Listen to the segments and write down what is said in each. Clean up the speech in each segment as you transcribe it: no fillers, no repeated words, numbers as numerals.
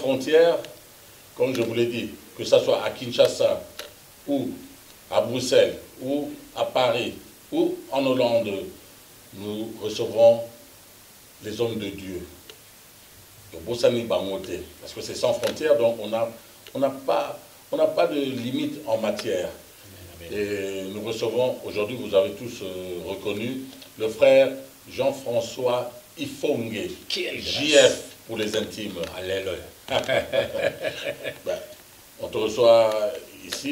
frontières, comme je vous l'ai dit, que ce soit à Kinshasa, ou à Bruxelles, ou à Paris, ou en Hollande, nous recevons les hommes de Dieu. Parce que c'est sans frontières, donc on n'a pas de limite en matière. Et nous recevons, aujourd'hui vous avez tous reconnu, le frère Jean-François Ifongue, JF pour les intimes. Alléluia. On te reçoit ici,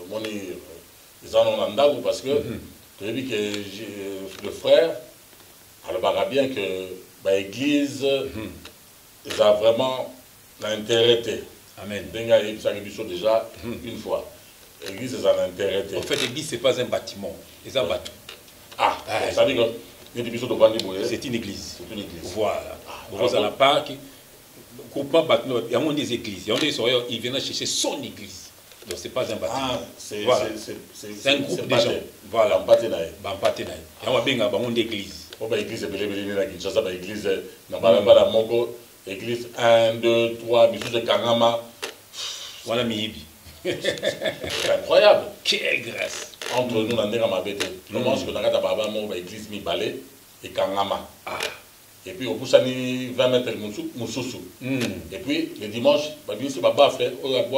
parce que tu as vu que le frère, alors bien que l'église a vraiment intérêt. Amen. Déjà une fois. L'église a intérêt. En fait, l'église, ce n'est pas un bâtiment, c'est un bateau. Ah, ça veut dire que c'est une église. C'est une église. Voilà. Vous allez pas groupement bâtiment, il y a des églises. Il vient chercher son église. Donc ce n'est pas un bâtiment. Ah, voilà. C'est un groupe de gens. Voilà. Il y a une église. L'église est l'église église 1, 2, 3, de Kangama. Voilà Mihibi. C'est incroyable. Quelle grâce. Entre nous, on a je pense que dans l'église Mibalé et Kangama. Et puis au bout de 20 mètres Moussoussou. Et puis le dimanche, c'est Baba fait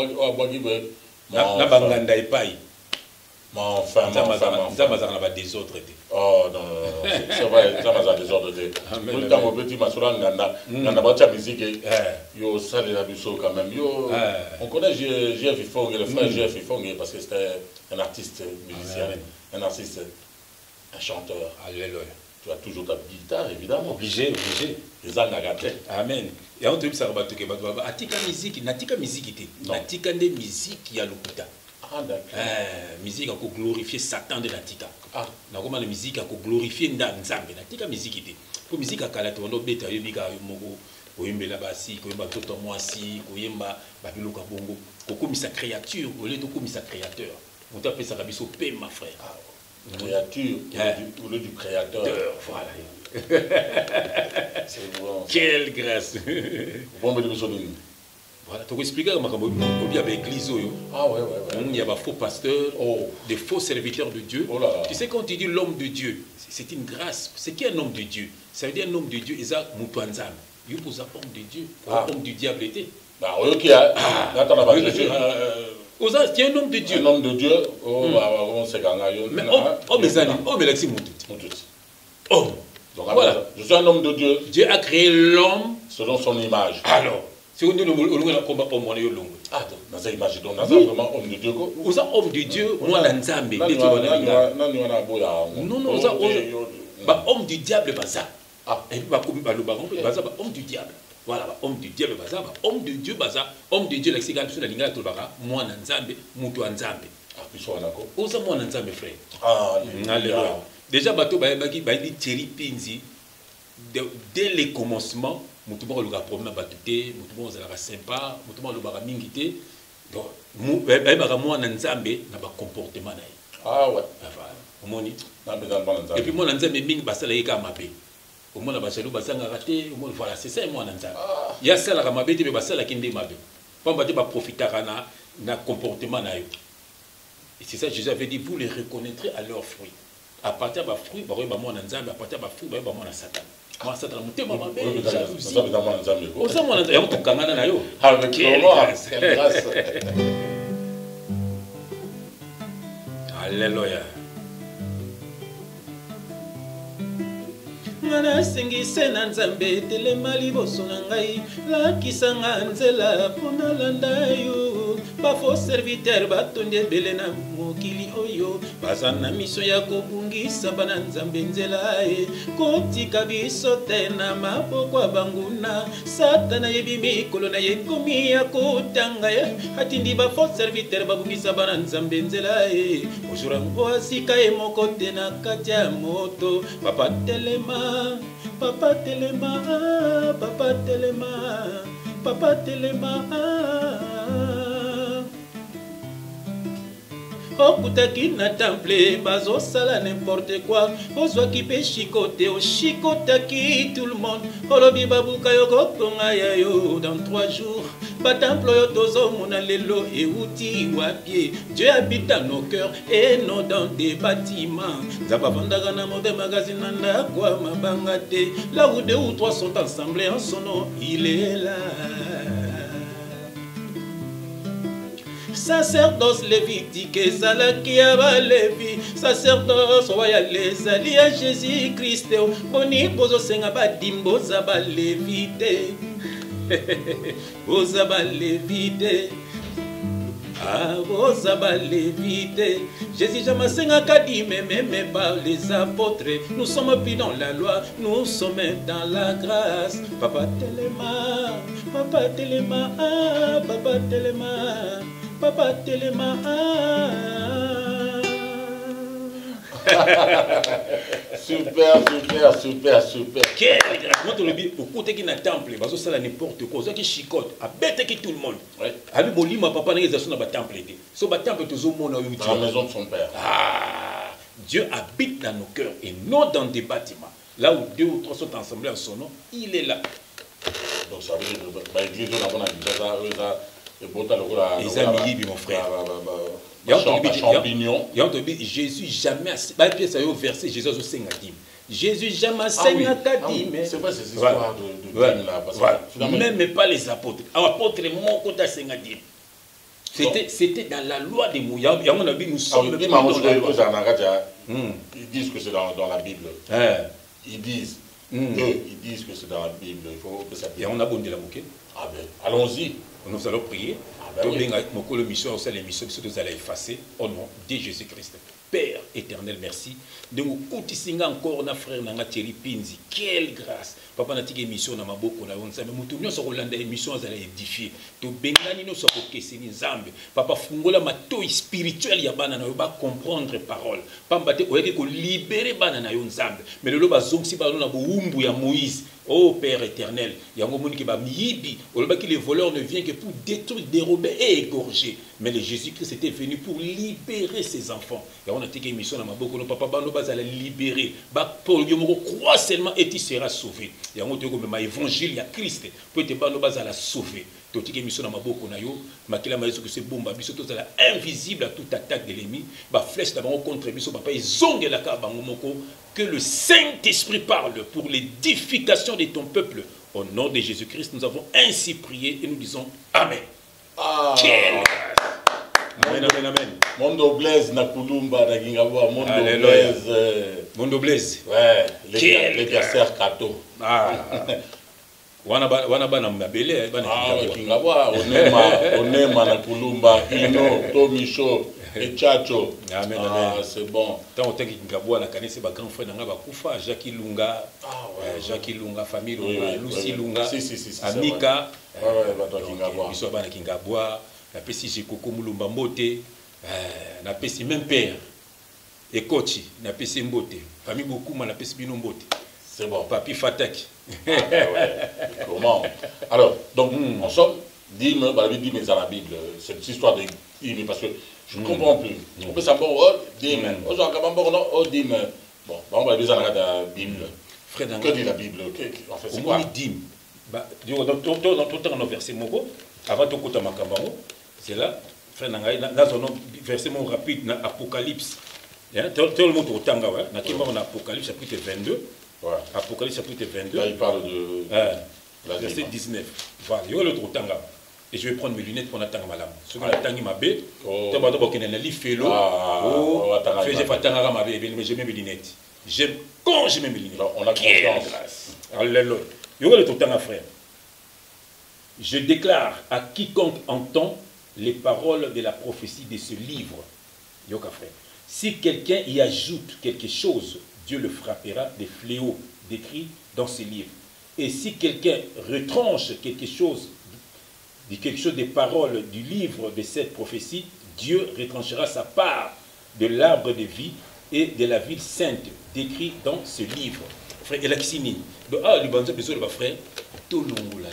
mon frère, des autres. Oh non, c'est vrai, ça m'a des ordres. Tout le temps, on peut dire, la musique, yo, ça, les abussos quand même. On connaît GF Ifong, le frère GF Ifong, parce que c'était un artiste musicien, un artiste, un chanteur. Alléluia. Tu as toujours ta guitare, évidemment. Obligé. Les angagatés. Amen. Et on te dit ça, atika musique, natika musique, natika des musiques, il y a l'okuta. Ah, d'accord. Musique a glorifier Satan de natika. Ah, na comment la musique a glorifier Nzambe, natika musique ite. Pour musique a kala to no beta yebika moko koyembela basi, koyemba toto mwasi, koyemba babiloka bongo, kokomisa créature, au lieu de komisa créateur. On t'appelle ça biso paix ma frère. Créature au lieu du créateur. Voilà. C'est bon. Quelle grâce. Bon, voilà, tu peux expliquer comment il y a l'église. Ah ouais. Il y a des faux pasteurs, des faux serviteurs de Dieu. Oh là là. Tu sais, quand tu dis l'homme de Dieu, c'est une grâce. C'est qui un homme de Dieu? Ça veut dire un homme de Dieu, il a Moutouanzam. Il pose un homme de Dieu. Un homme du diable était. Bah, ok, attends, tu es un homme de Dieu. Un homme de Dieu, on s'est gagné. Mais homme est un homme, est homme. Donc, voilà. Je suis un homme de Dieu. Dieu a créé l'homme selon son image. Alors, si on dit le combat homme, on est long. Ah, dans cette image, donc, dans vraiment homme de Dieu. Vous êtes homme de Dieu, moi, Nzambe. Non, homme du diable, ça. Et puis, homme du diable. Voilà, homme du diable, homme de Dieu, homme de Dieu, la lingala tolbaka, moi Nzambe, mutu Nzambe. Ah, puis soit d'accord. Osa moi Nzambe, frère. Ah, alléluia. Déjà, bateau, baki, Thierry Pinzi, dès les commencements, mutu ba luka problème batute, mutu ba zala sympa, mutu ba luka mingité. Donc, moi Nzambe, na ba comportement na. Ah ouais. Omoni. Et puis moi Nzambe mingi basala yeka mabe. Au moins la bachelou basanga raté, voilà, c'est ça moi Nzambe. Il y a ça la mabe te basala kinde mabe. Pas ba te ba profiter na comportement na yo. Et c'est ça Jésus avait dit, vous les reconnaîtrez à leurs fruits. À partir de leurs fruits, bah moi Nzambe, à partir de leurs fruits, bah moi Satan. Moi Satan monter ma mabe, jalousie. Ça dans moi Nzambe. O ça moi Nzambe, on te kangana na yo. Avec quelle grâce. Alléluia. Ngana sengise na Nzambe telema liboso na ngai lakisa nga nzela pona landa yo bafo serviteur batondi ebele na mokili oyo baza na miso ya kobungisa bana Nzambe nzela kotika biso te na maboko ya banguna Satana yebi mikolo na ye komi ya kotanga atindi bafo serviteur babungisa bana Nzambe nzela ojura ngo asika ye moko te na kati ya moto papa telema Papa telema, papa telema, papa telema. okutaki na temple bazosala n'importe quoi ozwaki mpe chicote ochikotaki tout le monde olobi babuka yo kotonga ya yo dans 3 jours batemple oyo tozomona lelo euti wapie Dieu habite dans nos cœurs et non dans des bâtiments nzapa vandaka na mode magazine na ndako ya mabanga te là où 2 ou 3 sont ensemble en son nom il est là. Sacerdoce lévitique ezalaki ya balevi sacerdoce royal ezali ya Jésus-Christ boni bozosenga badimbo za balevi te boza balevi te boza balevi te Jésus jamais sengaka dime même par les apôtres nous sommes plus dans la loi nous sommes dans la grâce papa Telema papa Telema papa Telema Papa Telema. Super. Quel grand au côté qui n'a temple, parce que ça n'importe quoi, ça qui chicote, a bête qui tout le monde. Avec mon lit, ma papa n'a pas sur le temple. So temple tout le monde dans la maison de son père. Dieu habite dans nos cœurs et non dans des bâtiments. Là où 2 ou 3 sont ensemble en son nom, il est là. Donc ça veut dire que l'église on les amis, mon frère. Champignon. Jésus jamais. Verset Jésus Jésus jamais c'est vrai, c'est cette histoire de là. Même pas les apôtres. Apôtres, mon côté c'était dans la loi des mouillards. Nous sommes ils disent que c'est dans la Bible. Ils disent que c'est dans la Bible. Il faut que ça. Et on a bon de la moquée. Ah ben, allons-y. Nous allons prier. L'émission, c'est l'émission que nous allons effacer au nom de Jésus-Christ. Père éternel, merci. De nous coûter encore, na frère Nanga Thierry Pinzi. Quelle grâce. Papa n'a pas émission dans ma bouche. Mais nous sommes Hollande émission, nous allons édifier. Tu bengani nous sommes au Zambe. Papa fungola mato spirituel ya bana na yoba comprendre parole. Pamba te oyeke ko libérer bana na yo Nzambe. Mais le loba zonksi ba na bo umbu ya Moïse. Oh Père éternel, il y a un moment qui va miyibi. Que les voleurs ne viennent que pour détruire, dérober et égorger. Mais le Jésus-Christ était venu pour libérer ses enfants. Et on a été une mission dans ma bouche, nos papa bano bas à la libérer. Pour le croire seulement et tu seras sauvé. Il y a un autre comme évangile, il y a Christ. Pour te bano bas à la sauver. Tu as été une mission dans ma bouche, on a eu. Makila maïso que c'est bon, biso tout ça invisible à toute attaque de l'ennemi. Ba flèche d'abord contre biso papa ils ont de la carte bangomoko. Que le Saint-Esprit parle pour l'édification de ton peuple. Au nom de Jésus-Christ, nous avons ainsi prié et nous disons Amen. Quelle grâce. Amen. Mondo Blaise na Kulumba na Gingabwa. Mondo Blaise. Mondo Blaise. Ouais. Les casseurs cadeaux. Wana bana mabele bana Gingabwa. Onema na Kulumba. Ino, Tomicho. Et Tchacho. Amen. C'est bon. Tant que Gingabwa na kanisi ba grand frère nanga ba kufa Jacques Lunga. Jacques Lunga famille Lunga, Lucie Lunga. Amika. Gingabwa. Biso bana Gingabwa. Na pesi Jekoko Mulumba Mbote. Na pesi même père. Et Kochi na pesi Mbote. Famille Bokuma na pesi Bino Mbote. C'est bon. Papi Fataki. Comment? Alors, donc, en somme, dîme, bah, dîme dans la Bible, cette histoire de dîme, parce que je ne comprends plus. On peut savoir, oh, dîme, oh, oh, dîme. Bon, on va dire dans la Bible. Que dit la Bible? En fait, c'est quoi? Dîme. Dans tout temps, on a versé Moko, avant tout côté Makambamo, c'est là, frère Nangaï, dans un verset rapide, dans Apocalypse. Tout le monde au Tanga, dans Apocalypse, chapitre 22. Ouais. Apocalypse chapitre 22. Là, il parle de verset 19. Voilà, il y a l'autre Tanga. Et je vais prendre mes lunettes pour attendre madame. Ce qu'on a tangi ma bête, tu vas d'abord qu'il y a un livre félo. Mais j'ai mes lunettes. J'aime quand j'ai mes lunettes. On a confiance. Alléluia. Il y a l'autre Tanga, frère. Je déclare à quiconque entend les paroles de la prophétie de ce livre. Yoka, frère. Si quelqu'un y ajoute quelque chose, Dieu le frappera des fléaux décrits dans ce livre. Et si quelqu'un retranche quelque chose des paroles du livre de cette prophétie, Dieu retranchera sa part de l'arbre de vie et de la ville sainte décrit dans ce livre. Frère, il a qui frère,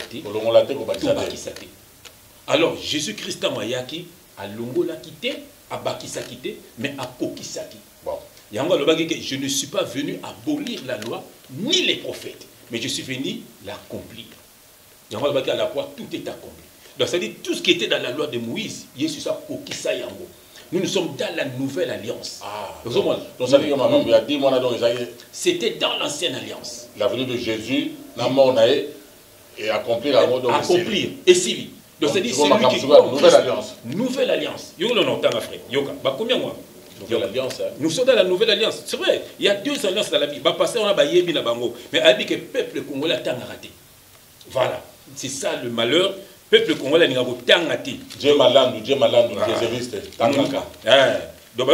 alors Jésus-Christ a mayaki a longola quitté abakisaki te, mais akokisaki. Bon. Yango alobaki que je ne suis pas venu abolir la loi ni les prophètes, mais je suis venu l'accomplir. Yango alobaki à la croix tout est accompli. Donc ça dit tout ce qui était dans la loi de Moïse, Jésus a kokisa yango. Nous sommes dans la nouvelle alliance. Ah. Donc ça dit que il y a 10 mois donc c'était dans l'ancienne alliance. La venue de Jésus, la mort naé et accomplir la mort donc accomplir et suivi. Donc c'est dit celui qui nouvelle alliance. Nouvelle alliance. Yo le notanga frère. Yoka. Ba combien mois? Nouvelle alliance. Nous sommes dans la nouvelle alliance. C'est vrai. Il y a 2 alliances dans la Bible. Ba passer on a ba yebi na bango. Mais a dit que peuple congolais tanga raté. Voilà. C'est ça le malheur. Peuple congolais n'a pas tanga raté. Dieu malandou, jésuiste, tangaka. Donc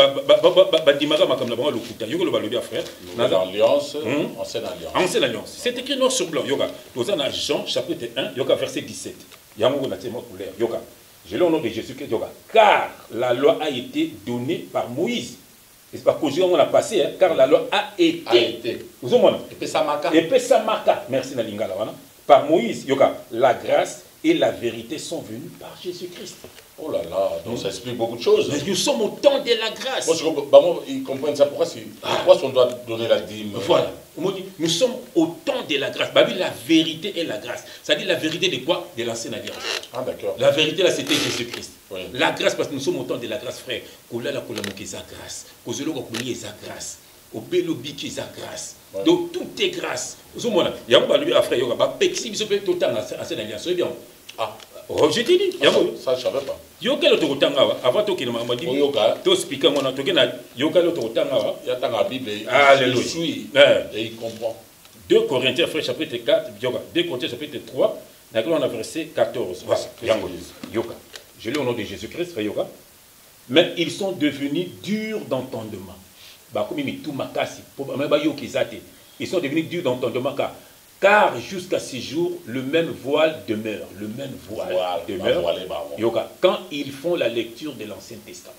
ba dimaka makamna bango lokuta. Yoko le balobi frère. Nouvelle alliance, ancienne alliance. Ancienne alliance. C'est écrit noir sur blanc. Yoka. Dans Jean chapitre 1, yoka verset 17. Yango na témoin couleur. Yoka. Je l'ai au nom de Jésus-Christ, car la loi a été donnée par Moïse. Et c'est pas cause on a passé, hein, car la loi a été. Vous avez et puis ça marque. Merci Nalingala. Par Moïse, la grâce et la vérité sont venues par Jésus-Christ. Oh là là, donc ça explique beaucoup de choses. Mais nous sommes au temps de la grâce. Moi, ils comprennent ça. Pourquoi on doit donner la dîme? Voilà. Nous sommes au temps de la grâce. La vérité et la grâce. Ça dit la vérité de quoi? De l'ancienne alliance. Ah d'accord. La vérité là c'était Jésus-Christ. Oui. La grâce parce que nous sommes au temps de la grâce, frère. Kola la kola mokeza grâce. Kozolo kokoli eza grâce. Obelo biki eza grâce. Donc tout est grâce. Vous voyez, il y a un peu frère, il y a un pexi, il y a tout ancienne alliance. C'est bien. Ah. Oh, je t'ai dit. Ça je savais pas. Yoka le tokotanga avant to kina mama dit. Yoka. To speaker mona to kena yoka le tokotanga wa. Il y a dans la Bible. Alléluia. Et il comprend. 2 Corinthiens frère chapitre 4, yoka. 2 Corinthiens chapitre 3, d'accord on a verset 14. Voilà. Yoka. Je lis au nom de Jésus-Christ frère yoka. Mais ils sont devenus durs d'entendement. Ba comme mi tout makasi pour même ba yokizate. Ils sont devenus durs d'entendement car jusqu'à ce jour, le même voile demeure. Le même voile demeure. Yoga, quand ils font la lecture de l'Ancien Testament.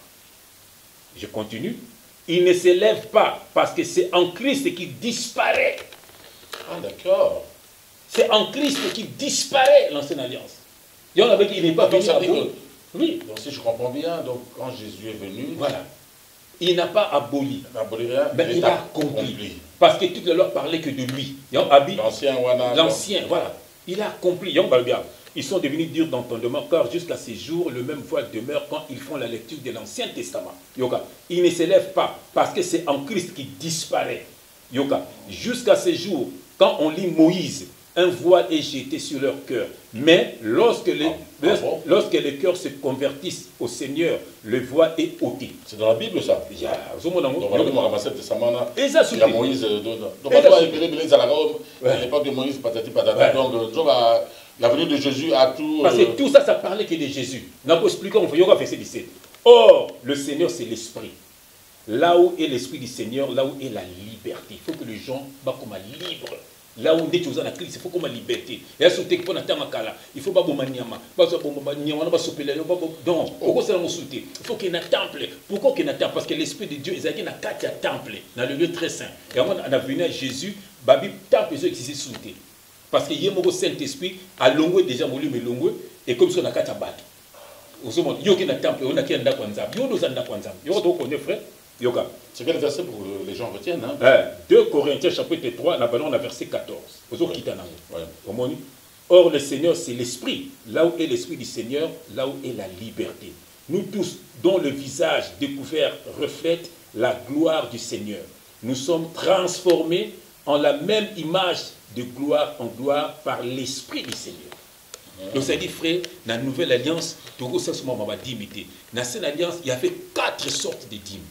Je continue. Ils ne s'élèvent pas parce que c'est en Christ qu'il disparaît. Ah d'accord. C'est en Christ qu'il disparaît l'Ancienne Alliance. Il n'est pas venu à bout. Oui. Donc si je comprends bien, donc quand Jésus est venu, voilà. Il n'a pas aboli. Mais il a accompli. Parce que toute la loi parlait que de lui. L'ancien, voilà. Il a accompli. Ils sont devenus durs d'entendement car jusqu'à ce jour, le même voile demeure quand ils font la lecture de l'Ancien Testament. Ils ne s'élèvent pas parce que c'est en Christ qui disparaît. Jusqu'à ce jour, quand on lit Moïse, un voile est jeté sur leur cœur. Mais lorsque les cœurs se convertissent au Seigneur, le voile est ôté. C'est dans la Bible ça. Il y a Moïse. Donc à l'époque de Moïse, patati patata. Donc la venue de Jésus a tout. Parce que tout ça, ça parlait que de Jésus. Nous expliquons, on va verset 17. Or, le Seigneur, c'est l'Esprit. Là où est l'Esprit du Seigneur, là où est la liberté. Il faut que les gens soient comme libres. Là où on est dans la crise, il faut comme la liberté. Il faut pas il faut qu'il y ait un temple. Pourquoi qu'il y ait un temple? Parce que l'Esprit de Dieu, il y a un temple dans le lieu très saint. Et avant on a venu à Jésus, le temple existait sous terre. Parce qu'il y a un Saint-Esprit, à longue déjà, et comme ça, on a quatre bateaux. Il y a un temple, on a un frère. C'est quel verset pour que les gens retiennent 2 Corinthiens chapitre 3, on a verset 14. Or, le Seigneur, c'est l'Esprit. Là où est l'Esprit du Seigneur, là où est la liberté. Nous tous, dont le visage découvert reflète la gloire du Seigneur, nous sommes transformés en la même image de gloire en gloire par l'Esprit du Seigneur. Donc ça dit, frère, dans la nouvelle alliance, dans cette alliance, il y avait 4 sortes de dîmes.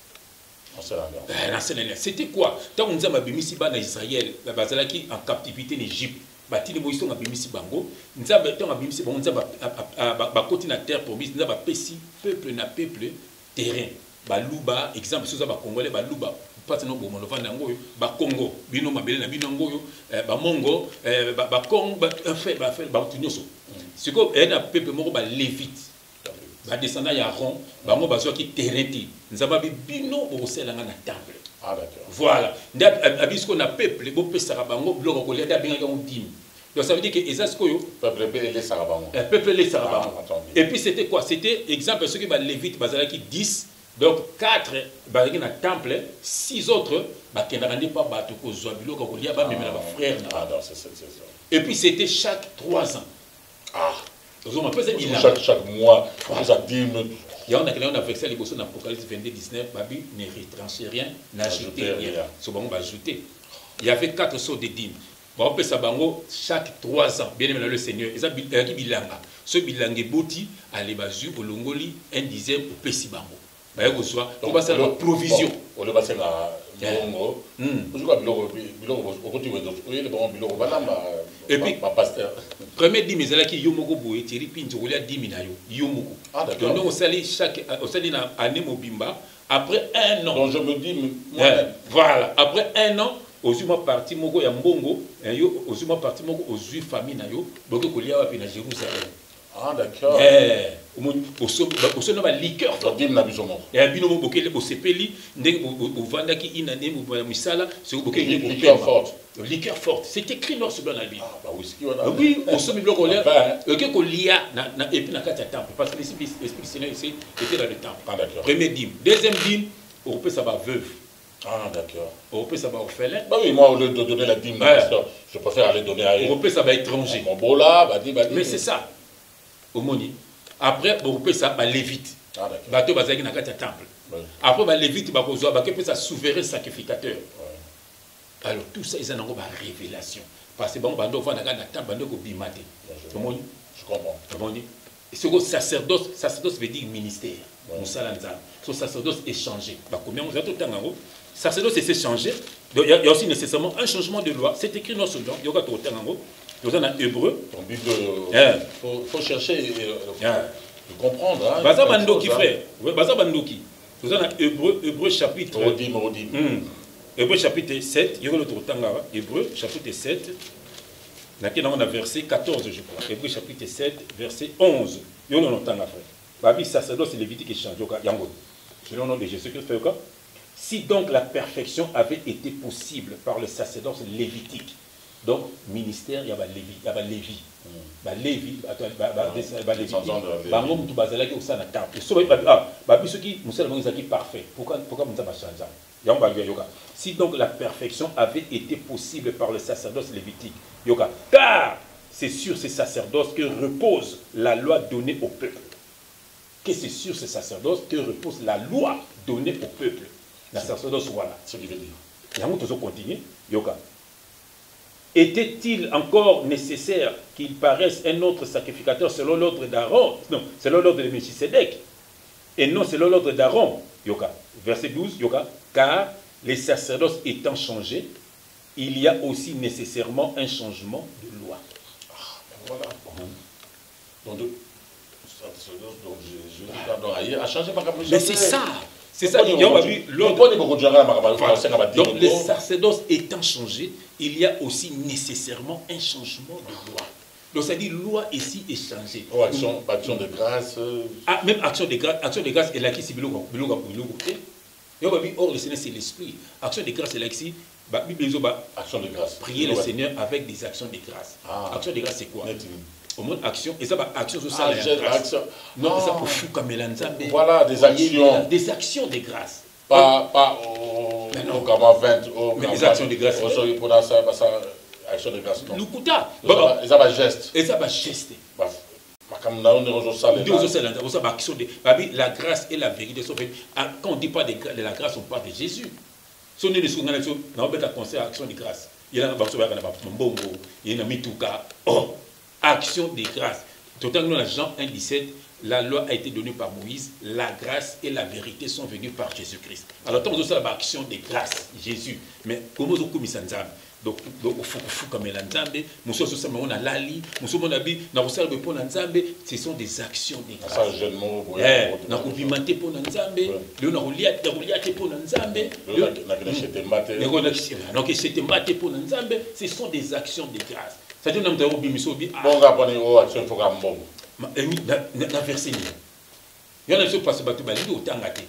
C'était quoi? Tant qu'on nous a bémisi en Israël, en captivité en Égypte, batili moïse on a bémisi bango, nous avons bémisi bango, nous avons continué la terre promise, nous avons péci peuple na peuple terrain. Baluba, exemple, si vous avez Congolais, Baluba, pas de nom pour mon enfant d'Angoyo, Congo, Bino Mabele, Binangoyo, Mongo, Congo, enfin, Tunyoso. C'est comme un peuple mort, Lévite. Descendant Aaron, bango bazo qui terreti. Nous avons bino au sein de temple. Ah d'accord. Voilà. Abisko na peuple, bo pesa bango bloko ko leda benga on dim. Donc ça veut dire que Esaskoyo, peuple les Sarabang. Peuple les Sarabang. Et puis c'était quoi? C'était exemple ceux qui va Lévite bazalaki 10, donc 4 bazalaki na temple, 6 autres ba kenarandi pas bato ko zobilo ko lia ba même na frère. Ah non, c'est ça. Et puis c'était chaque 3 ans. Ah. Chaque mois, ça dîme. Il y a un versé les bosses dans l'Apocalypse 22, 19, Babi ne retranchait rien, n'ajoutait rien. Ce bon, on va ajouter. Il y avait 4 sauts de dîmes. On peut sabango chaque 3 ans. Bien aimé le Seigneur. Et ça, il y a bilanga. Ce bilanga boti, allez bazu, au longoli, 1 dixième au Pessibango. On va faire la provision. On va faire la. Et puis, premier dîme, c'est là qui yomoko boue, Thierry Pinto, il y a 10 minayo, yomoko. Ah, d'accord. Donc, on s'allie chaque année Mobimba, après 1 an. Donc, je me dis, voilà, après 1 an, aux humains partis, moko ya mbongo, aux humains partis, moko aux humains familles, beaucoup de colia à Jérusalem. Ah, d'accord. Au son nom, liqueur forte. Et à Binomo Bokele, au Sepeli, au Vandaki, Inane, au Misala, c'est au Bokele. Liqueur forte. Liqueur forte. C'est écrit noir sur blanc dans la Bible. Ah, bah whisky, on a. Oui, au sommet blanc, et puis na kata temple. Parce que l'esprit du Seigneur ici était dans le temple. Ah, d'accord. Premier dîme. Deuxième dîme, au Européen, ça va veuve. Ah, d'accord. Au Européen, ça va orphelin. Bah oui, moi, au lieu de donner la dîme, je préfère aller donner à eux. Au Européen, ça va étranger. Mon beau là, mais c'est ça. Au Moni. Après, au Européen, ça va lévite. Ah, d'accord. Bateau, va na kata temple. Après, va lévite, va kozoa, va que ça souverain sacrificateur. Alors, tout ça, ils en ont une révélation. Parce que bon, bando va dans la table, bando ko bimate. Je comprends. Comment dit? Ce que sacerdoce veut dire ministère. Ce sacerdoce est changé. Combien on a tout le temps en haut? Sacerdoce est changé. Donc il y a aussi nécessairement un changement de loi. C'est écrit dans ce genre. Il y a tout le temps en haut. Nous en hébreu. Il faut chercher de comprendre. Baza Bandoki, frère. Baza Bandoki. Nous en hébreu chapitre. Hébreu chapitre 7. Il y a l'autre temps. Hébreu chapitre 7. On a verset 14, je crois. Hébreu chapitre 7, verset 11. Il y a un temps après. Babi sacerdoce, c'est Lévitique qui change. C'est le nom de Jésus-Christ. Si donc la perfection avait été possible par le sacerdoce lévitique, donc ministère, il y a Lévi. Il y a Lévi. Lévi, parfait. Pourquoi nous avons changé? Si donc la perfection avait été possible par le sacerdoce lévitique, car c'est sur ces sacerdoces que repose la loi donnée au peuple. Que c'est sur ces sacerdoces que repose la loi donnée au peuple. La sacerdoce, voilà. Ce qui veut dire. Et on continue. Était-il encore nécessaire qu'il paraisse un autre sacrificateur selon l'ordre d'Aaron? Non, selon l'ordre de Melchisédek. Et non selon l'ordre d'Aaron. Verset 12. Car les sacerdoces étant changés, il y a aussi nécessairement un changement de loi. Ah, ben voilà. Donc, a changé par mais c'est ça. C'est ça. Donc, les sacerdoces étant changés, il y a aussi nécessairement un changement de loi. Donc, ça dit loi ici est changée. Oh, action de grâce. Ah, même action de grâce, elle a qui si or, le Seigneur, c'est l'esprit. Action de grâce, c'est là ici. Action de grâce. Prier le Seigneur avec des actions de grâce. Ah. Action de grâce, c'est quoi? Au monde action, et ça va action sur ça. Non, ça pour fou comme voilà, des actions. Des actions de grâce. Pas au Gama 20. Mais des actions de grâce. Action de grâce. Lukuta. Et ça va geste. Et ça va geste. La grâce et la vérité sont faites. Quand on ne dit pas de la grâce, on parle de Jésus. Si on est sur une action, on va conseiller action de grâce. Il y a un mituka. Oh, action de grâce. Tout à l'heure, Jean 1,17, la loi a été donnée par Moïse, la grâce et la vérité sont venues par Jésus-Christ. Alors, tant que ça, action de grâce, Jésus. Mais comment on commis ça? Donc il faut comme l'Anzambe, on a lali, ce sont des actions de grâce. Ça jeune mot, pour Nzambe, ce sont des actions de grâce. Ça dit il y en a qui passent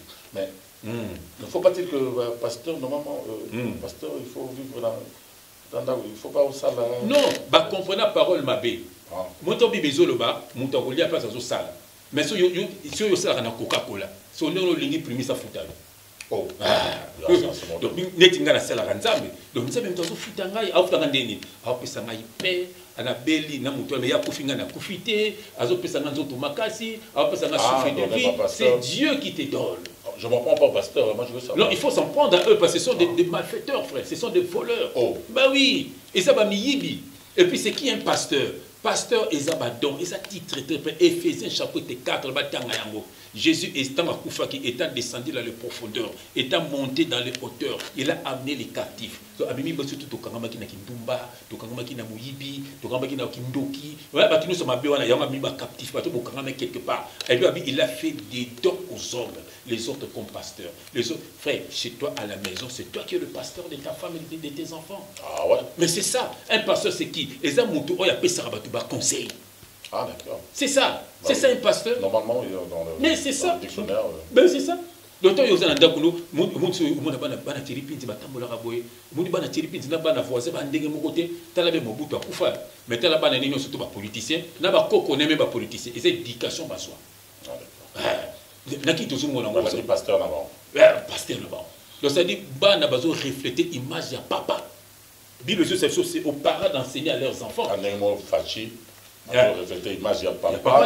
mais ne faut pas dire que pasteur, normalement, pasteur, il faut vivre dans Il faut pas au sale. Non, bah comprenez la parole mabé. Monto bibezo le bas, monto kolia place au sale. Mais si yo sala na Coca-Cola, si on est lingi primi sa futa. Oh. Donc netinga na sala kanzambe. Donc nzambe mtozo futa ngai, au futa ngandeni. Au pesa ngai pe, ana beli na muto mais ya kufinga na kufite, azo pesa nganzo to makasi, au pesa na souffle de vie. C'est Dieu qui te donne. Je ne m'en prends pas au pasteur, moi je veux ça. Non, il faut s'en prendre à eux parce que ce sont des malfaiteurs, frère. Ce sont des voleurs. Oh. Bah oui. Et ça va miyibi. Et puis c'est qui un pasteur? Pasteur Ezabadon, et ça titre Éphésiens chapitre 4, Jésus étant descendu dans les profondeurs, étant monté dans les hauteurs, il a amené les captifs. Donc, Abimi Bosu to Kangamaki na Kindumba, to Kangamaki na Muyibi, to Kangamaki na Kindoki, voilà, nous sommes abéwana, il y a un captif, quelque part. Et lui, il a fait des dons aux hommes, les autres comme pasteurs. Les autres, frère, chez toi à la maison, c'est toi qui es le pasteur de ta femme et de tes enfants. Ah ouais. Mais c'est ça, un pasteur c'est qui? Les amoutous, il y a conseil. Ah d'accord. C'est ça. C'est ça un pasteur. Normalement, il est dans le, mais c'est ça. Le dictionnaire. Ben c'est ça. L'auteur il y a un dakuno, mon bana tiripinzi batambola raboye, mon bana tiripinzi na bana voisin ba ndenge mon côté, talabe mobutu akufa. Mais tala bana nino surtout ba politicien, na ba koko même ba politicien. Et c'est éducation ba soi. Ah d'accord. Na ki tozu mon ngo. C'est pasteur là-bas. Pasteur là-bas. Donc ça dit bana bazo refléter image ya papa. Bible c'est aux parents d'enseigner à leurs enfants. Anemo fachi. Refléter image ya papa.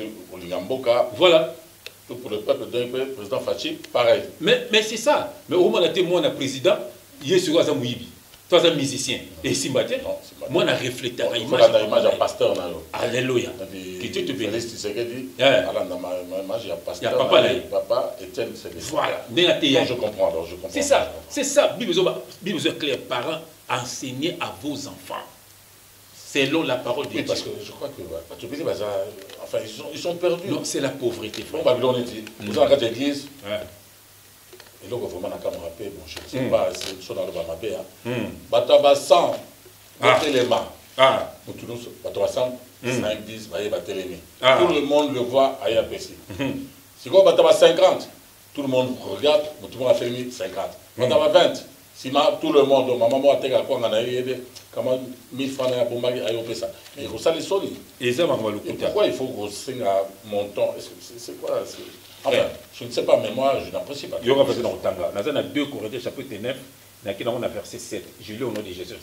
Voilà. Pour le peuple d'un président Fachi, pareil. Mais c'est ça. Mais au moment où on a président, il est sur un Mouyibi. Toi, un musicien. Et Simbaté, moi, on a reflété à l'image. On a l'image à pasteur. Alléluia. Que tu te bénisses, tu sais que dit. L'image à pasteur. Papa, Étienne, c'est des. Voilà. Je comprends. C'est ça. C'est ça. Bible clair. Parents, enseignez à vos enfants. Selon la parole de Dieu. Parce que je crois que enfin, ils sont perdus. Non, c'est la pauvreté. Bon, Babylone est dit, vous avez une église. Et donc, vraiment, on a rappelé, bon, je ne sais pas, c'est une chose dans le Bamabé. Bataba 100, battez les mains. Pour tout le monde, Bataba 100, 5, 10, battez les mains. Tout le monde le voit à Yapessi. Si vous Bataba 50, tout le monde regarde, tout le monde a fait 50. Bataba 20. Si tout le monde, ma maman a été à quoi on a eu comment 1000 francs à bombarder à Yopesa. Mais il faut ça les solides. Et ça, pourquoi il faut qu'on signe à montant? C'est quoi? Enfin, je ne sais pas, mais moi, je n'apprécie pas. Il y aura peut-être dans le Tanga. Dans un 2 Corinthiens chapitre 9, on a verset 7. Je lis au nom de Jésus.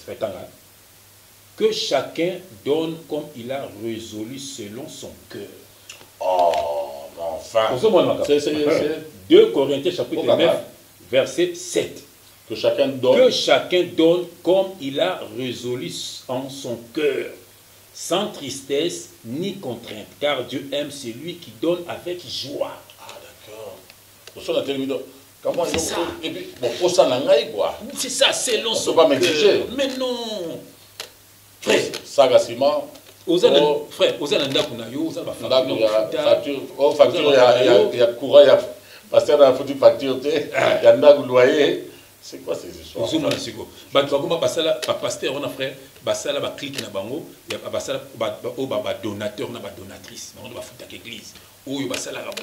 Que chacun donne comme il a résolu selon son cœur. Oh, enfin. C'est 2 Corinthiens chapitre 9, verset 7. Que chacun donne comme il a résolu en son cœur, sans tristesse ni contrainte, car Dieu aime celui qui donne avec joie. Ah d'accord. Comment ils ont et puis bon pour ça quoi. C'est ça, c'est long. On peut pas m'exiger. Mais non. Frère, saga ciment. Frère, aux ananda kuna yo, ça va facture, il y a courant, il y a passer dans la foutue facture, il y a un loyer. C'est quoi ces histoires? Pasteur, on a frère, basala ba clique na bango, ya basala ba donateur na ba donatrice, on va foutre l'église. Ou basala rabo.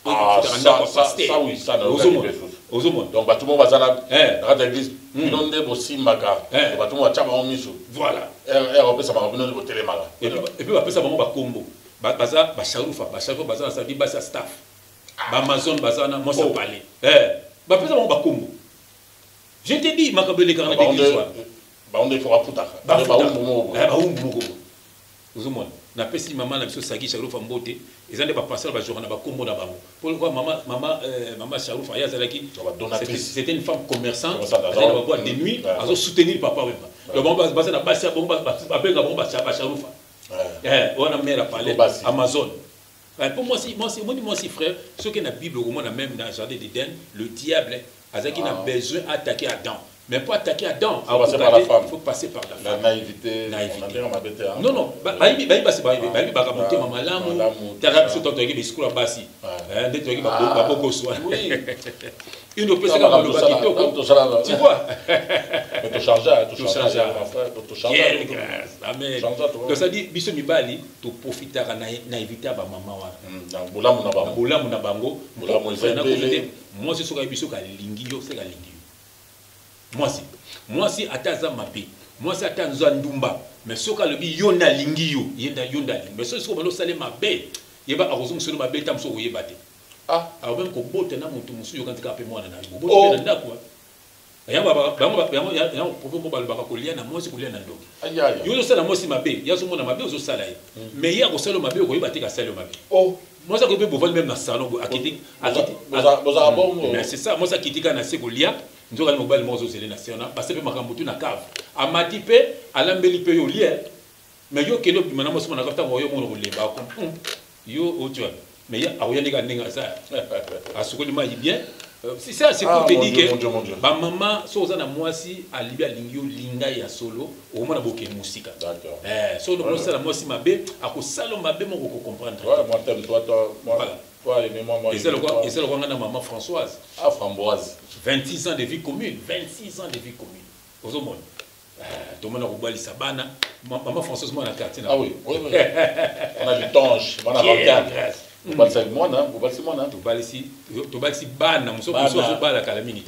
Ça oui, ça dans le donc tout le monde va dans l'église, ils ont des aussi maca. Tout le monde a miso. Voilà. On peut ça va venir au télémara. Et puis on peut ça bango ba combo. Baza ba charoufa baza ça dit ba sa staff. Ba Amazon bazana moi ça parler. Ba peut ça bango ba combo. Je te dis, ma cabelle est carnée d'église. On est fort à Pouta. Na pesi maman na biso sagi Charoufa mbote ezande ba passer ba journée ba kombo na bango. Pourquoi maman Charoufa ya zalaki c'était une femme commerçante, elle va boire de nuit, elle a soutenir papa même. Le bon bas na basi bon ba benga bon ba Charoufa. On a mère à parler Amazon. Pour moi si frère, ce que la Bible au moins même dans le jardin d'Éden, le diable Azaki n'a besoin d'attaquer Adam. Mais pour attaquer Adam, il faut passer par la femme. La naïveté. Non, non. Une autre personne, tu vois. Tu changes. Amen. Donc ça dit, biso mibali, tu profites à naïveté à ma maman. Moi, je suis biso ka lingi yo, c'est ka lingi. Moi si ataza mabe moi ça t'a ndumba mais soka le bi yonda lingiyo yonda mais so ko balo sale mabe yeba arozum solo mabe tam so yeba te ah même ko bote na mutu musu yo quand ka pe moi na bote na ndako yamba profond ba ba ko lia na moi si ko lia na ndoki yo so sala moi si mabe ya so mona mabe zo sala mais ya ko sala mabe ko yeba te ka sala mabe moi ça ko be boval même na salon akiti mais c'est ça moi ça kitika na se ko lia nzoka ni mobile mozo zele na siona parce que makambutu na cave amati pe alambeli pe yo lie mais yo kelo bi manamo sima na kafta yo mono ko leba ko yo o tu vois mais ya aoya ni ka ninga ça asukoli ma bien c'est ça c'est pour te dire que ba maman so za na mwasi alibia lingio linga ya solo o mona boke musika d'accord so no ça la mwasi mabe akosalo mabe mo ko comprendre ouais moi t'aime toi voilà. Et c'est le quoi maman Françoise. Ah, Framboise. 26 ans de vie commune. 26 ans de vie commune. Aux hommes. Tout le monde a oublié sa bana. Maman Françoise, moi, dans le quartier. Ah oui, oui, oui. On a du tange. On a 24. Vous parlez avec moi, non? Vous parlez avec moi, non? Tu parles ici. Tu parles ici, bana. Nous sommes tous au bas de la calamité.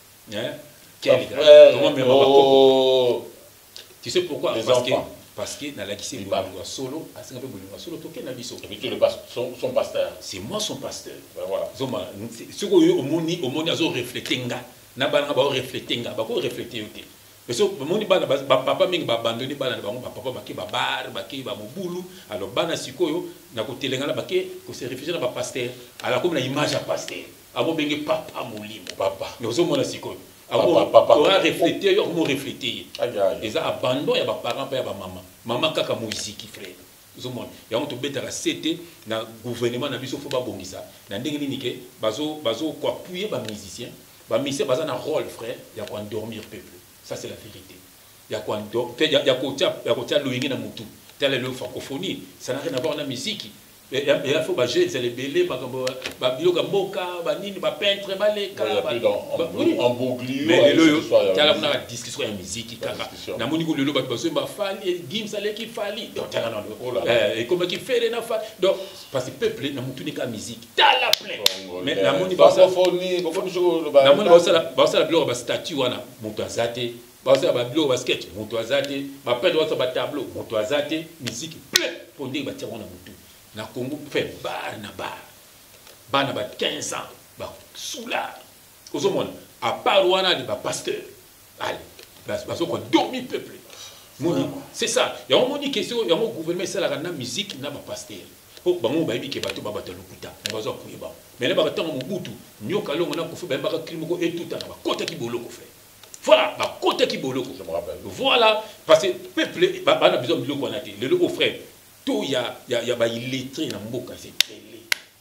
Tu sais pourquoi? Parce que dans la guise de solo, à ce moment solo, toqué na biso. Son pasteur. C'est moi son pasteur. Voilà. Ce que au moni azo refléter nga, na bana ba refléter nga, ba ko refléter yote. Mais so moni bana ba papa mingi ba abandonner bana ba papa ba ki ba bar, ba ki ba mobulu, alors bana sikoyo na ko telenga na ba ke ko se réfugier na ba pasteur. Alors comme la image à pasteur. Abo bengi papa molimo papa. Mais ozo mona sikoyo. Papa refléter yo mo refléter et ça abandon ya ba parents pa ya ba maman maman kaka musique frère zomon ya on to betaka c'était na gouvernement na biso fo ba bongisa na ndenge nini ke bazo ko appuyer ba musicien baza na rôle frère ya ko endormir peuple ça c'est la vérité ya ko endormir ya ko tia loyingi na mutu telle le francophonie ça n'a rien à voir na musique et il faut ba jeux c'est les belé ba biloka mboka ba nini ba peintre ba leka en bouglier mais le tala na discussion ya musique kaka na moni ko lelo ba besoin ba fali gim sale ki fali donc tala na et comme qui fait na fa donc parce que peuple na mutu ni ka musique tala plein mais na moni ba francophonie na moni ba sala biloka ba statue wana mutu azate ba sala ba biloka ba sketch mutu azate ba peindre ba tableau mutu azate musique plein pour dire ba tia wana mutu na Congo fait bar na 15 ans ba soula aux hommes à part wana de ba pasteur allez parce qu'on dormi peuple moni c'est ça il y a un moni question il y a un gouvernement ça la musique na ba pasteur pour bango ba yibike bato ba bato lokuta na bazo kuye ba mais là ba tango mobutu nyoka longo na kofu ba ba crime ko etuta na ba kota ki boloko frère voilà ba kota ki boloko je me rappelle voilà parce que peuple ba na besoin de biloko na te le au frère tout ya ba illettré na mboka c'est télé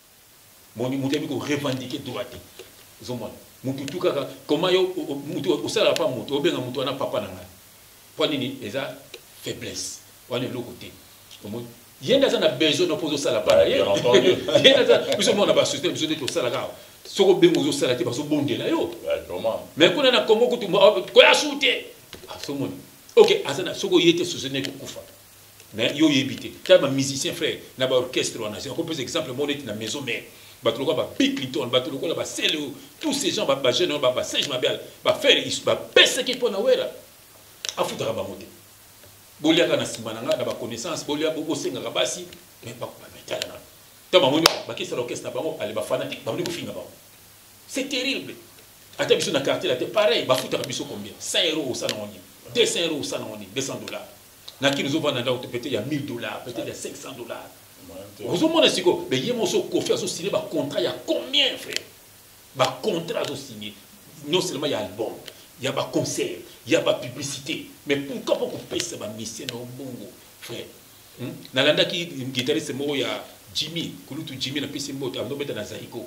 moni mutemi ko revendiquer droite zomona mutu tukaka comment yo mutu osala pas mutu obenga mutu na papa na nga pour nini eza faiblesse wana le côté omoni yenda za na besoin de poser sala para bien entendu yenda za biso mona ba société biso de sala ka soko bengo zo sala te ba so bondela yo comment mais kuna na Congo kutu ko ya soute ah so moni OK azana soko yete société ko kufa mais yo yebité quand un musicien frère na ba orchestre wana c'est un peu exemple mon est na maison mère batuluka ba Bill Clinton batuluka ba Celo tous ces gens ba jeune ba Serge Mabel ba faire ba pesa qui pona wera afutaka ba moté boliaka na simana nga na ba connaissance bolia boko senga basi mais ba metala na tama moni ba kisa l'orchestre na bango ale ba fanatique ba moni ko finga ba c'est terrible ata biso na quartier là c'est pareil ba futaka biso combien 5 € ça non 200 € ça non $200 na qui nous vend peut-être il y a $1000 peut-être il y a $500 vous avez siko mais yemo so confiance so signé ba contrat il y a combien frère ba contrat so signé non seulement il y a album il y a ba concert il y a ba publicité mais pourquoi pas qu'on paye ça ba mission no bongo frère na landa ki guitariste mo ya Jimmy kulutu Jimmy na pisi moto ando beta na Zaiko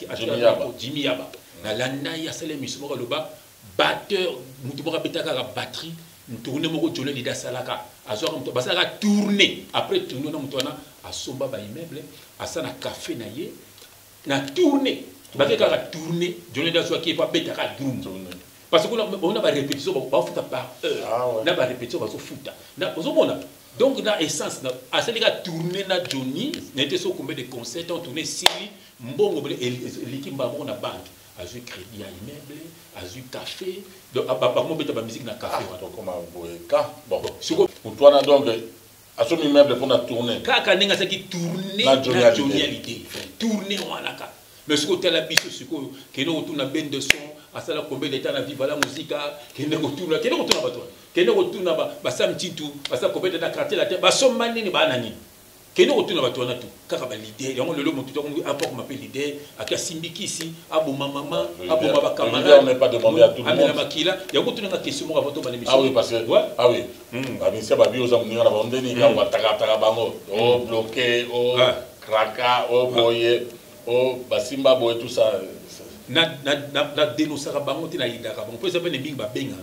Jimmy Yaba na landa ya sale mission mo loba batteur mutu mo betaka la batterie tourner moko jolé lida salaka azwa mto basaka tourner après tourner na mto na asomba ba immeuble asana café na ye na tourner bakeka ka tourner jolé da zwa ki pa betaka drum parce que on a ba répétition ba futa par heure na ba répétition ba so futa na ozomona donc na essence na asali ka tourner na Johnny n'était so combien de concerts on tourner sili mbongo likimba mo na banque azui crédit à immeuble, azui café. Donc, apparemment, il y a musique dans le café. Comme bon, pour toi, donc, à son immeuble pour la tournée. Quand on a dit tourner, la journalité. Tourner, on a mais ce que tu as la bise, ce que nous retournons à ben de son, à ça, combien d'états dans la vie, la musique, qui ne retourne pas, qui ne retourne pas, qui ne retourne pas, ça me dit tout, ça combien d'états quartier la terre, bah, son manini, bah, nani. Qui ne retourne pas, toi, tout, car l'idée, il y a le mot tout le monde, apport m'appelle l'idée, à Kassimbiki ici, à Boumama, à Boumama camarade. On n'est pas demandé à tout le monde. Il y a beaucoup de questions avant ton émission. Ah oui, parce que, ah oui, la mission va bien aux amis, on va donner, on va tagabango, oh, bloqué, oh, kraka, oh, boye. Oh, Basimba boy tout ça. Na dénonçara bango te na idaka bango. Pour ça ben bing ba benga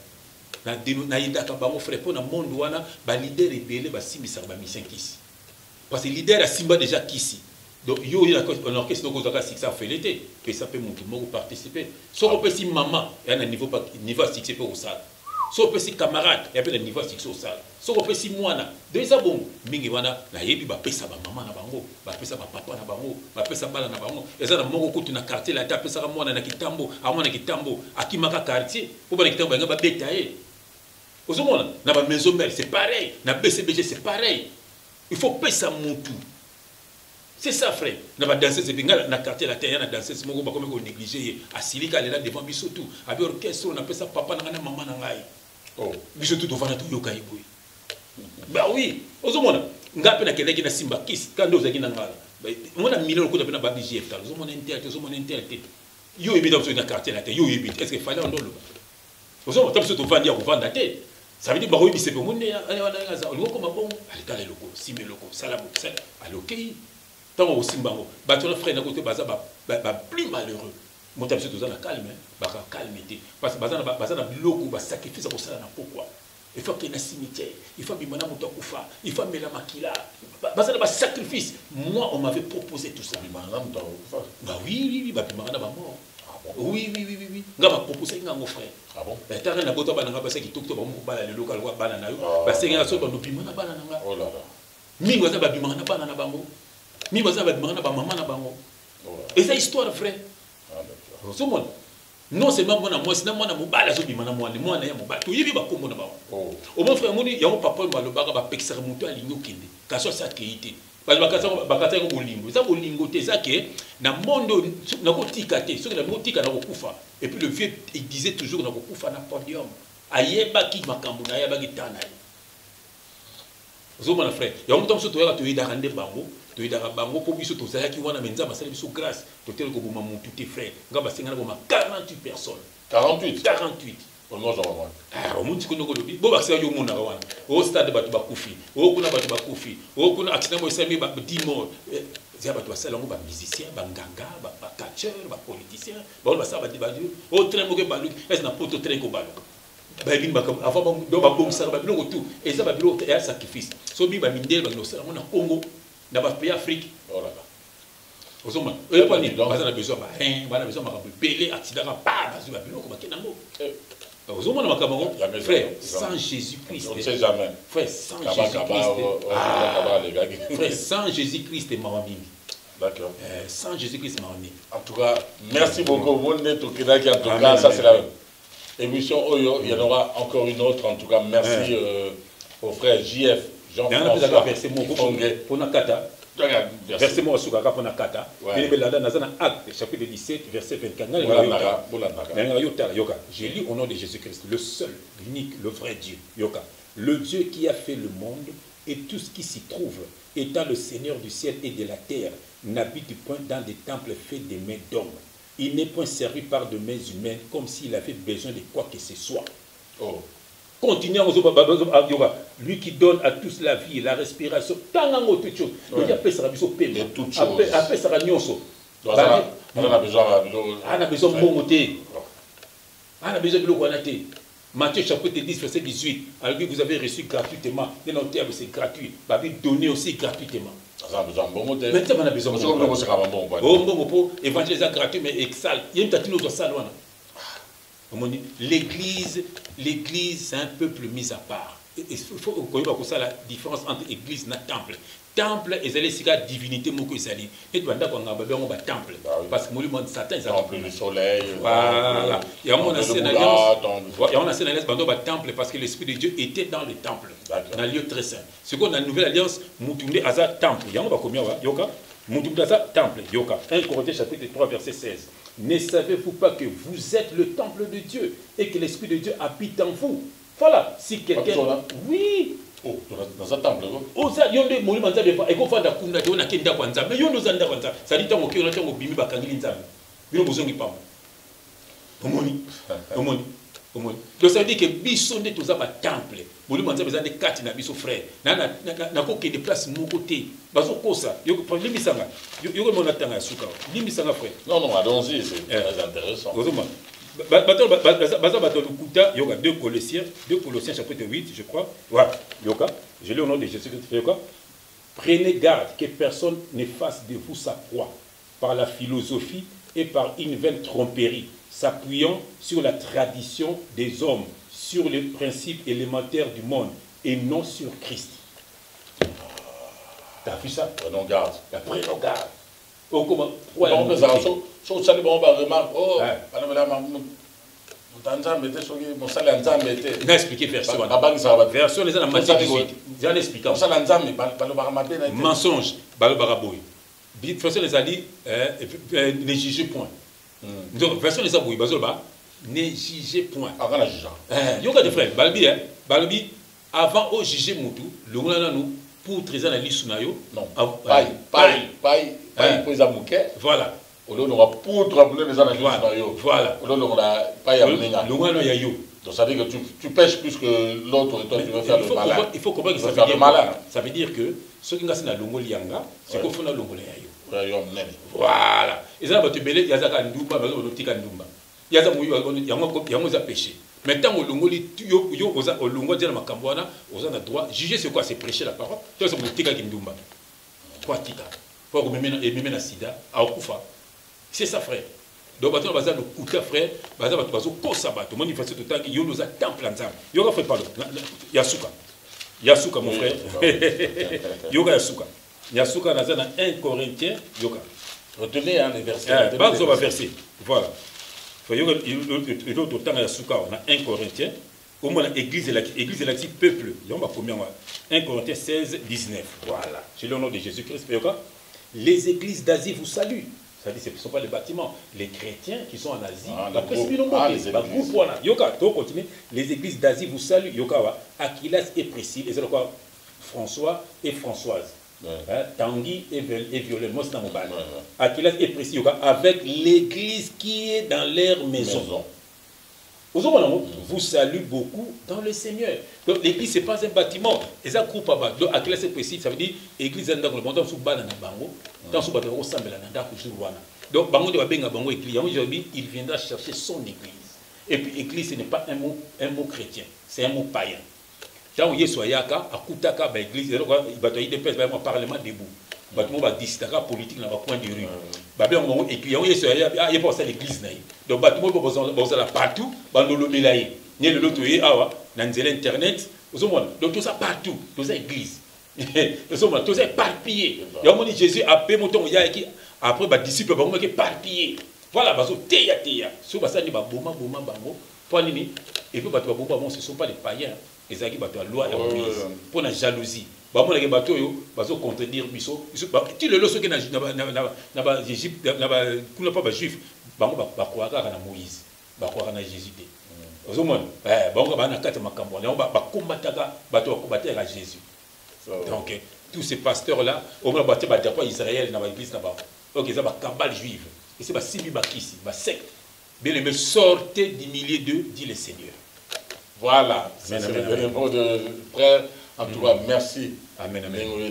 ngai. Na idaka bango frère pour na monde wana ba leader rebelle ba simbisa ba mission kisi. Parce que leader a simba déjà kisi. Donc yo il a un orchestre donc ozaka six ça fait l'été. Que ça peut monter mo participer. So on peut si maman et un niveau pas niveau six pour ça. So on peut si camarade et un niveau six au ça. So on peut si mwana. De ça bon mingi wana na yebi ba pesa ba maman na bango. Ba pesa ba papa na bango, ba pesa bala na bango. Eza na moko kutu na quartier la ta pesa ka mwana na kitambo, a mwana kitambo, akimaka quartier, po ba kitambo nga ba beta e. Ozomona na ba maison mère c'est pareil, na BCBG c'est pareil. Il faut pesa mutu. C'est ça frère. Na ba danser c'est binga na quartier la terre na danser moko ba comme ko négliger asilika là devant biso tout. Abi orchestre na pesa papa na maman na ngai. Oh, biso tout devant tout yoka iboy. Bah oui, ozomona ngape na keleki na simba kisi kando zaki na ngala mona million ko na ba BGF tal ozomona internet yo ebida so na quartier la te yo ebida est-ce que fallait ndolo ozomona tabiso to vandi ya ko vanda te ça veut dire ba ko bisepe mone wana ngaza oloko ko mabongo alikala loko simbe loko sala bo sala alokei tango osimbango ba to na frère na côté baza ba plus malheureux mon tabiso to za na calme ba calme te parce que baza na loko ba sacrifice ko sala na pourquoi. Il faut qu'il y ait un cimetière, il faut qu'il y ait un moutokoufa, il faut qu'il y ait un makila. C'est un sacrifice. Moi, on m'avait proposé tout ça. Bah oui, bah puis marana ba mort. Oui. On m'a proposé mon frère. Ah bon? Mais t'as rien à boire, bah n'anga qui tout ba mo ba le local wa bana na yo. Bah c'est un so ba no bimana bana na. Oh là là. Mi waza ba bimana bana na bango. Mi waza ba bimana ba maman na bango. Et c'est histoire frère. Ah d'accord. Tout le monde. Non seulement moi moi sinon moi na mobala zo bimana moi na ya mobala to yibi ba kombo na ba au mon frère moni ya mo papa ba lo ba pekisa muto alingo kende kaso sa keite ba bakata ko bolingo za bolingo te za ke na mondo na ko tika te so na motika na ko kufa et puis le vieux il disait toujours na ko kufa na podium ayeba ki makambo na ya ba kitana zo mon frère ya mo tomso to ya to yida rande bango to yidaka bango po biso to zaki wana menza basali biso grâce to tele ko boma mutu te frère ngaba senga ko ma 48 personnes 48 on nous en ah on mutu ko no ko lobi bo ba se yo mona wana au stade batu bakufi o kuna batu bakufi o kuna accident mo sami ba 10 morts zia batu basala ngo ba musicien ba nganga ba catcheur ba politicien ba ba sa ba dibadu o train mo ke balu est na poto train ko balu ba bin ba avant do ba bom sa ba bilo tout et ça ba bilo ya sacrifice so bi ba mindel ba no sala mo na Congo dans le pays Afrique, oh là là. Aux hommes, eux, pas ni donc, on a besoin de rien, on a besoin de belé, accident, pas, besoin de belé, comme qui n'a pas. Aux hommes, on a besoin de frère, sans Jésus-Christ. On ne sait jamais. Frère, sans Jésus-Christ. Frère, sans Jésus-Christ, maman. D'accord. Sans Jésus-Christ, maman. En tout cas, merci beaucoup. Vous n'êtes aucun qui en tout cas, ça c'est la émission Oyo. Il y en aura encore une autre. En tout cas, merci au frère JF. Jean-François pour Nakata. Versez-moi au Soukaka pour Nakata. Il y a acte, chapitre 17, verset 24. J'ai lu au nom de Jésus-Christ, le seul, l'unique, le vrai Dieu. Yoka. Le Dieu qui a fait le monde et tout ce qui s'y trouve, étant le Seigneur du ciel et de la terre, n'habite point dans des temples faits des mains d'hommes. Il n'est point servi par de mains humaines comme s'il avait besoin de quoi que ce soit. Oh. Continuons lui qui donne à tous la vie, la respiration, tant en autre chose. Il y a besoin de toutes choses. Après ça, on a besoin de monter. On a besoin de l'eau. Matthieu chapitre 10, verset 18. Alors que vous avez reçu gratuitement. C'est gratuit. Vous avez donné aussi gratuitement. Maintenant, on a besoin de évangéliser gratuit, mais exal. Il y a une tatine aux salons. L'église, c'est un peuple mis à part. il faut que ça la différence entre église et temple. Temple c'est la divinité moko ezali. Et banda ko ngaba ba ngaba temple parce que molimo Satan ils temple du soleil. Voilà. Il y a mon ancien alliance. Il y a mon ancien alliance bando ba temple parce que l'esprit de Dieu était dans le temple. Dans un lieu très saint. Ce qu'on a la nouvelle alliance mutumbe aza temple. Il y a ba combien wa yoka mutumbe aza temple yoka. 1 Corinthiens chapitre 3 verset 16. Ne savez-vous pas que vous êtes le temple de Dieu et que l'esprit de Dieu habite en vous? Voilà, si quelqu'un... Oui. Oh, dans un temple. Oh, ça, il y a des monuments de fois. Et qu'on fait des kunda, on a qu'un dakwanza. Mais il y a nos anda kwanza. Ça dit tant qu'on a tant qu'on bimi bakangili nzam. Il y a besoin de pas. Omoni, omoni, omoni. Donc ça veut dire que biso ne tous pas temple. Monuments de besoin de quatre na biso frère. Na ko que des places mon côté. Baso kosa. Yo limisanga. Yo mon atanga suka. Limisanga frère. Non non, allons-y, c'est très intéressant. Il y a 2 Colossiens chapitre 8, je crois. Voilà. Je lis au nom de Jésus-Christ. Prenez garde que personne ne fasse de vous sa proie par la philosophie et par une vaine tromperie, s'appuyant sur la tradition des hommes, sur les principes élémentaires du monde et non sur Christ. T'as vu ça? Prenons garde. Prenons garde. Oh, comment? So sali bon ba remarque oh ala ma mutanza mete so ki mosali anzambe te na expliquer version version les na Matthieu 18 j'ai expliqué mosali anzambe balo ba mabe na mensonge balo ba boy version les a dit ne jugez point donc version les a boy bazo ba ne jugez point avant la juger yoka de frère balbi avant au juger mutu le ngona nous pour trésor na lisuna yo non pai pour zamuke voilà. On va poutre les analyses. Voilà. On a pas y amener. Donc ça veut dire que tu pêches plus que l'autre et toi tu veux faire le malin. Il faut comprendre que ça veut dire malin. Ça veut dire que ceux qui ont longo lianga, c'est qu'on fait longo yayo. Voilà. Et ça va te belé yazaka ndumba bazo tika ndumba. Yaza muyo yango za péché. Maintenant au longo li yo oza au longo dia makambo wana, oza na droit juger c'est quoi? C'est prêcher la parole. Toi c'est tika kindumba. Quoi tika? Pour que na sida a okufa. C'est ça, frère. Donc, maintenant, on va le couteau, frère. On va kosa bato. Mon ifasi tout temps, yo nous a temple ensemble. Yo ga fait parler. Yasuka. Yasuka, mon frère. Yoga Yasuka. Yasuka dans 1 Corinthiens. Yoga. Retenez les versets. Bazo va verser. Voilà. Yoga, il autre temps Yasuka. On a 1 Corinthiens. Au moins, l'église est la peuple. On va combien 1 Corinthiens 16, 19. Voilà. C'est le nom de Jésus-Christ. Les églises d'Asie vous saluent. C'est-à-dire ce ne sont pas les bâtiments. Les chrétiens qui sont en Asie, les églises d'Asie vous saluent. Aquilas et Priscille, et c'est quoi? François et Françoise. Tanguy et Violette. Moi, c'est dans mon bail. Aquilas et Priscille, avec l'église qui est dans leur maison. Vous saluez beaucoup dans le Seigneur. Donc l'église, ce n'est pas un bâtiment. Et ça, groupe à bas. Donc, Aquilas et Priscille, ça veut dire l'église est dans le monde. Donc, il viendra chercher son église. Et puis, église, ce n'est pas un mot chrétien, c'est un mot païen. Quand il y a l'église, il y a un parlement debout. Il y a un politique dans le coin de rue. Il y a l'église. Donc, il y a partout. Il y a l'internet. Donc, tout ça partout. Tout ça église. Tout ça éparpillé. Il y a Jésus a payé mon temps. Après, les disciples sont éparpillés. Voilà, teya. Ce que ça dit, boma, bango. Et puis, ce ne sont pas les païens. Ils ont la loi et l'Église. Pour la jalousie. Bamo les bateaux yo bazo contredire biso tu le loso que na ba Égypte na ba kuna pas ba juif bango ba croire na Moïse ba croire na Jésus té ozomona bango ba na kata makambo ba combataka bato combattre Jésus. Donc tous ces pasteurs là au moins battre ba quoi Israël na ba église na ba OK ça ba cabale juive et c'est ba sibi ba kisi ba secte bien les sortez du milieu d'eux dit le Seigneur. Voilà, c'est le mot de frère. En tout cas, merci. Amen.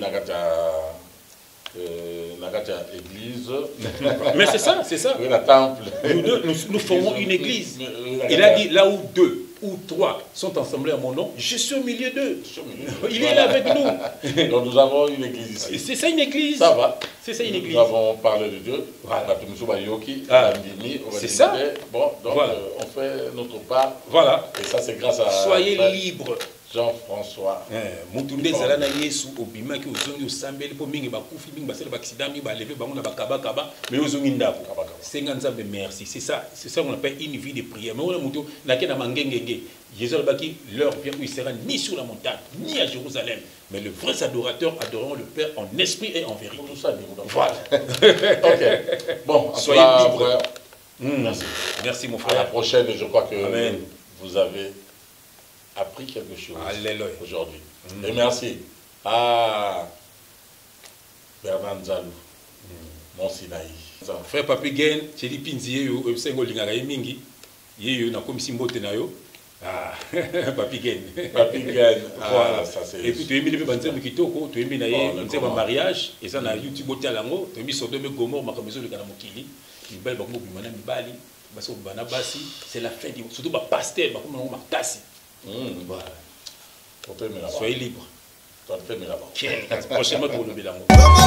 Nagatia église. Mais c'est ça. Oui, la temple. Nous formons une église. Il a dit là où 2 ou 3 sont assemblés à mon nom, je suis au milieu d'eux. Il est là avec nous. Donc nous avons une église ici. C'est ça une église. Ça va. C'est ça une église. Nous avons parlé de Dieu. Voilà. C'est ça. Bon, donc voilà. On fait notre part. Voilà. Et ça c'est grâce à... Soyez libres. Jean-François. Mutunde zala na Yesu obima ki ozongi osambeli po mingi bakufi mingi basala accident mingi ba lever bango na bakaba kaba mais ozongi ndako. Senga nzambe merci. C'est ça qu'on appelle une vie de prière. Mais on a mutu na kena mangengenge. Jésus baki leur vient où il sera ni sur la montagne ni à Jérusalem, mais le vrai adorateur adoreront le Père en esprit et en vérité. Tout ça, voilà. OK. Bon, soyez libres. Merci. Merci mon frère. À la prochaine, je crois que Amen. Vous avez appris quelque chose aujourd'hui. Et merci à Bernard Nzalou, mon Sinaï. Frère Papi Gen, Cheli Pinzi, yo sengo lingaka mingi, yeyo na komisi mbote na yo. Ah, Papi Gen. Papi Gen. Voilà, ça c'est. Et puis tu as mis le banzem kitoko, tu as mis na ye, un mariage et ça na YouTube bote alango, tu as mis Sodome Gomorrhe makamezo le kana mokili. Ibali bakomo bimana mibali, baso bana basi, c'est la fin du surtout ba pasteur bakomo na makasi. Voilà. Soyez libre. Prochainement, pour le bilan.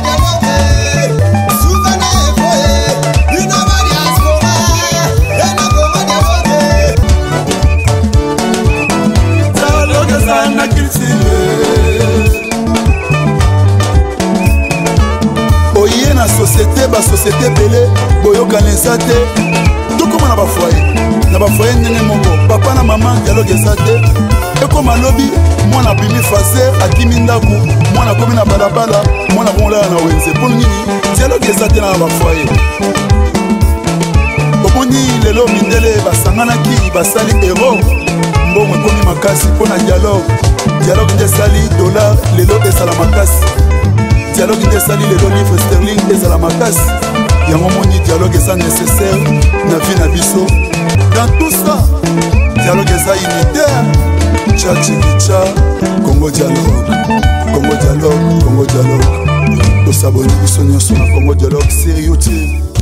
Oye na société, ba société belé, boyoka nesate. Tout comme na ba foyer ndenge moko papa na mama dialogue ezate ekoma lobi mwana bimi faser akimi ndaku mwana komi na balabala mwana bongola na wenze pour nini dialogue ezate na ba foyer omoni lelo mindele basanganaki basali héros mbongo ekomi makasi mpona dialogue nde esali dollar lelo esala makasi dialogue nde esali lelo livre sterling ezala makasi yango moni dialogue eza nécessaire na vie na biso. Dans tout ça, dialogue est unitaire. Tcha Chikicha, Congo dialogue, Congo dialogue, Congo dialogue. Nous s'abonnons sur Congo dialogue, sérieux.